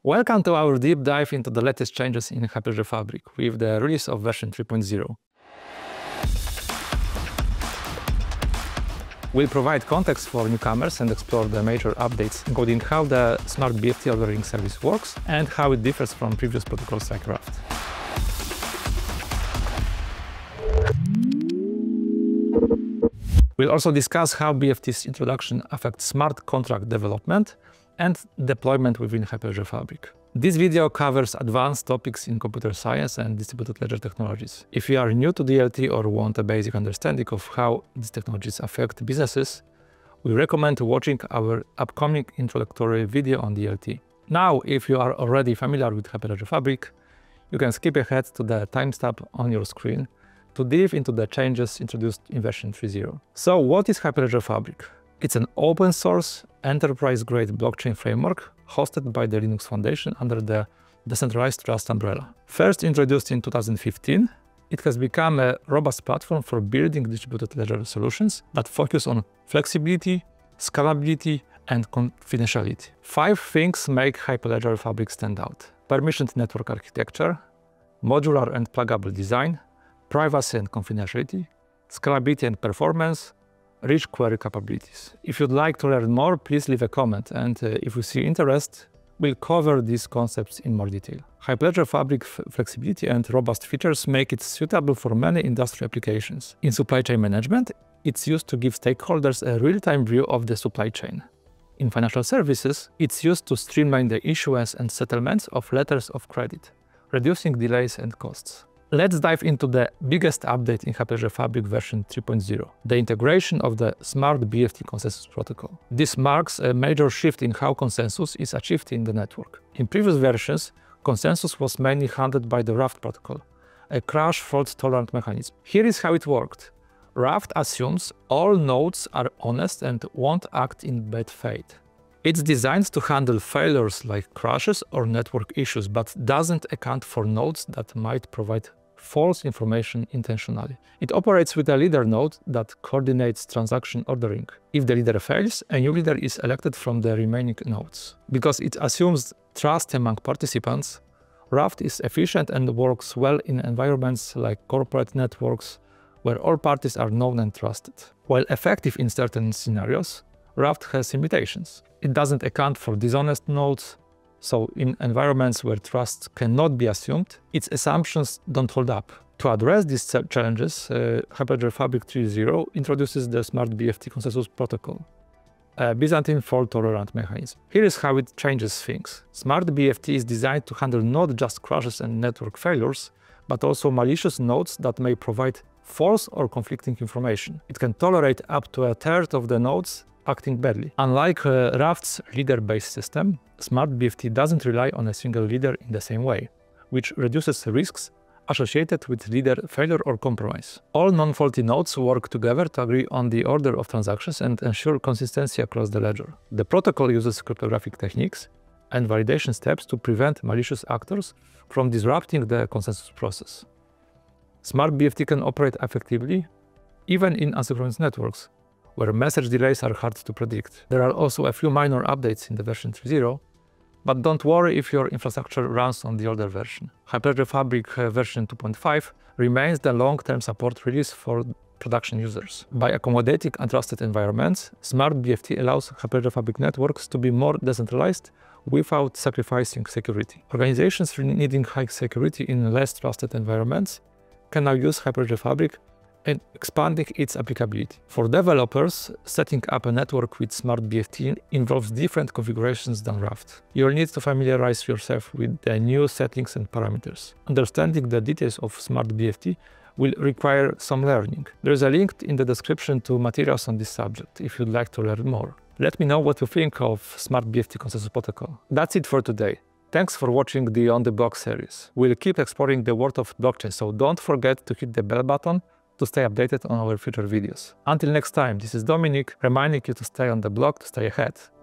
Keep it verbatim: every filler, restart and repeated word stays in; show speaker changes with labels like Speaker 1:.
Speaker 1: Welcome to our deep dive into the latest changes in Hyperledger Fabric with the release of version three point zero. We'll provide context for newcomers and explore the major updates, including how the SmartBFT ordering service works and how it differs from previous protocols like Raft. We'll also discuss how B F T's introduction affects smart contract development and deployment within Hyperledger Fabric. This video covers advanced topics in computer science and distributed ledger technologies. If you are new to D L T or want a basic understanding of how these technologies affect businesses, we recommend watching our upcoming introductory video on D L T. Now, if you are already familiar with Hyperledger Fabric, you can skip ahead to the timestamp on your screen to dive into the changes introduced in version three point zero. So what is Hyperledger Fabric? It's an open source, enterprise-grade blockchain framework hosted by the Linux Foundation under the Decentralized Trust umbrella. First introduced in two thousand fifteen, it has become a robust platform for building distributed ledger solutions that focus on flexibility, scalability, and confidentiality. Five things make Hyperledger Fabric stand out: permissioned network architecture, modular and pluggable design, privacy and confidentiality, scalability and performance, rich query capabilities. If you'd like to learn more, please leave a comment, and uh, if we see interest, we'll cover these concepts in more detail. Hyperledger Fabric flexibility and robust features make it suitable for many industry applications. In supply chain management, it's used to give stakeholders a real-time view of the supply chain. In financial services, it's used to streamline the issuance and settlements of letters of credit, reducing delays and costs. Let's dive into the biggest update in Hyperledger Fabric version three point zero, the integration of the SmartBFT consensus protocol. This marks a major shift in how consensus is achieved in the network. In previous versions, consensus was mainly handled by the Raft protocol, a crash fault-tolerant mechanism. Here is how it worked. Raft assumes all nodes are honest and won't act in bad faith. It's designed to handle failures like crashes or network issues, but doesn't account for nodes that might provide false information intentionally. It operates with a leader node that coordinates transaction ordering. If the leader fails, a new leader is elected from the remaining nodes. Because it assumes trust among participants, Raft is efficient and works well in environments like corporate networks, where all parties are known and trusted. While effective in certain scenarios, Raft has limitations. It doesn't account for dishonest nodes, so in environments where trust cannot be assumed, its assumptions don't hold up. To address these challenges, uh, Hyperledger Fabric three point zero introduces the SmartBFT consensus protocol, a Byzantine fault-tolerant mechanism. Here is how it changes things. SmartBFT is designed to handle not just crashes and network failures, but also malicious nodes that may provide false or conflicting information. It can tolerate up to a third of the nodes acting badly. Unlike uh, Raft's leader-based system, SmartBFT doesn't rely on a single leader in the same way, which reduces risks associated with leader failure or compromise. All non-faulty nodes work together to agree on the order of transactions and ensure consistency across the ledger. The protocol uses cryptographic techniques and validation steps to prevent malicious actors from disrupting the consensus process. SmartBFT can operate effectively even in asynchronous networks, where message delays are hard to predict. There are also a few minor updates in the version three point zero, but don't worry if your infrastructure runs on the older version. Hyperledger Fabric uh, version two point five remains the long-term support release for production users. By accommodating untrusted environments, SmartBFT allows Hyperledger Fabric networks to be more decentralized without sacrificing security. Organizations needing high security in less trusted environments can now use Hyperledger Fabric and expanding its applicability. For developers, setting up a network with SmartBFT involves different configurations than Raft. You'll need to familiarize yourself with the new settings and parameters. Understanding the details of SmartBFT will require some learning. There's a link in the description to materials on this subject if you'd like to learn more. Let me know what you think of SmartBFT consensus protocol. That's it for today. Thanks for watching the On The Block series. We'll keep exploring the world of blockchain, so don't forget to hit the bell button to stay updated on our future videos. Until next time, this is Dominic, reminding you to stay on the block to stay ahead.